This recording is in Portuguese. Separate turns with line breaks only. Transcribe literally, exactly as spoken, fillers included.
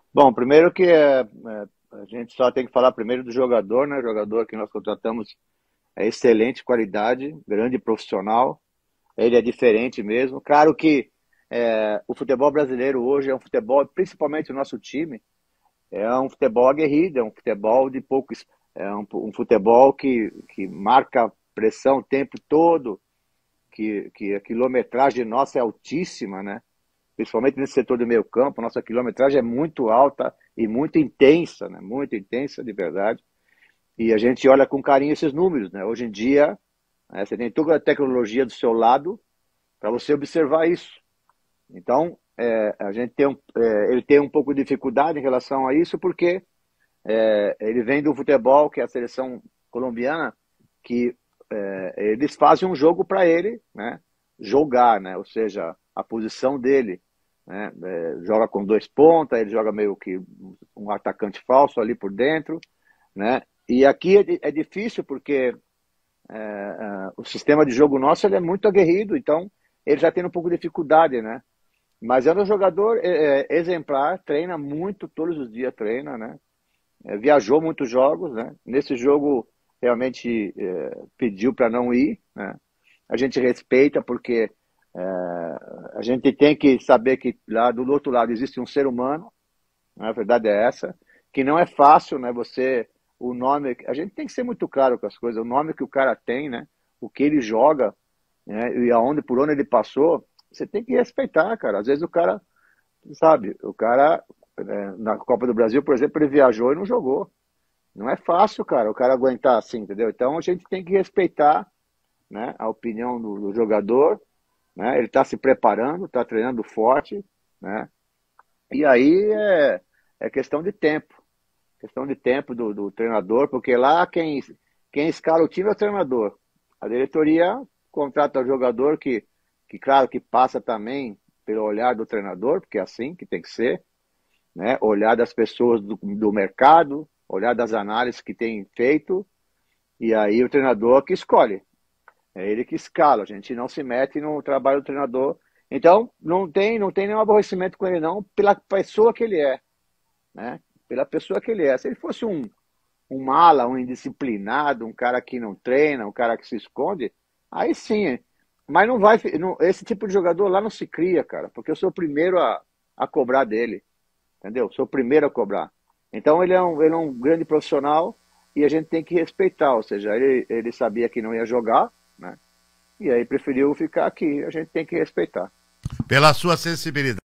Bom, primeiro que é, é, a gente só tem que falar primeiro do jogador, né? O jogador que nós contratamos é excelente qualidade, grande profissional. Ele é diferente mesmo. Claro que é, o futebol brasileiro hoje é um futebol, principalmente o nosso time, é um futebol aguerrido, é um futebol de poucos, é um, um futebol que, que marca pressão o tempo todo, que, que a quilometragem nossa é altíssima, né? Principalmente nesse setor do meio campo, nossa quilometragem é muito alta e muito intensa, né? Muito intensa, de verdade. E a gente olha com carinho esses números, né? Hoje em dia, né, você tem toda a tecnologia do seu lado para você observar isso. Então, é, a gente tem um, é, ele tem um pouco de dificuldade em relação a isso, porque é, ele vem do futebol, que é a seleção colombiana, que é, eles fazem um jogo para ele, né, jogar, né, ou seja, a posição dele. Né, é, joga com dois pontas, ele joga meio que um atacante falso ali por dentro. Né, e aqui é, é difícil porque é, é, o sistema de jogo nosso ele é muito aguerrido, então ele já tem um pouco de dificuldade, né? Mas é um jogador é, é, exemplar, treina muito, todos os dias treina, né? É, viajou muitos jogos, né? Nesse jogo realmente é, pediu para não ir, né? A gente respeita porque é, a gente tem que saber que lá do outro lado existe um ser humano, né? A verdade é essa, que não é fácil, né? Você, o nome, a gente tem que ser muito claro com as coisas, o nome que o cara tem, né? O que ele joga, né? E aonde, por onde ele passou, você tem que respeitar, cara. Às vezes o cara, sabe, o cara, né, na Copa do Brasil, por exemplo, ele viajou e não jogou. Não é fácil, cara, o cara aguentar assim, entendeu? Então a gente tem que respeitar, né, a opinião do, do jogador, né? Ele está se preparando, está treinando forte, né? E aí é, é questão de tempo, questão de tempo do, do treinador, porque lá quem, quem escala o time é o treinador. A diretoria contrata o jogador que, que, claro, que passa também pelo olhar do treinador, porque é assim que tem que ser, né? Olhar das pessoas do, do mercado, olhar das análises que tem feito, e aí o treinador que escolhe. É ele que escala, a gente não se mete no trabalho do treinador. Então, não tem, não tem nenhum aborrecimento com ele, não, pela pessoa que ele é, né? Pela pessoa que ele é. Se ele fosse um, um mala, um indisciplinado, um cara que não treina, um cara que se esconde, aí sim. Mas não vai. Não, esse tipo de jogador lá não se cria, cara, porque eu sou o primeiro a, a cobrar dele, entendeu? Sou o primeiro a cobrar. Então ele é um, ele é um grande profissional e a gente tem que respeitar, ou seja, ele, ele sabia que não ia jogar, né? E aí preferiu ficar aqui, a gente tem que respeitar.
Pela sua sensibilidade.